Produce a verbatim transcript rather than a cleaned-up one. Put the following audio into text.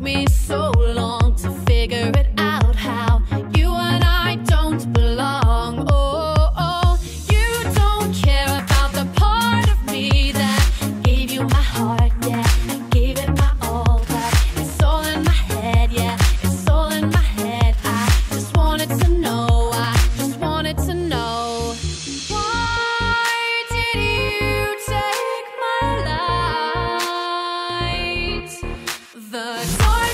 me so long to figure it out, how you and I don't belong. Oh, oh, you don't care about the part of me that gave you my heart, yeah, I gave it my all, but it's all in my head, yeah, it's all in my head. I just wanted to know, I just wanted to know. Why did you take my light? The dark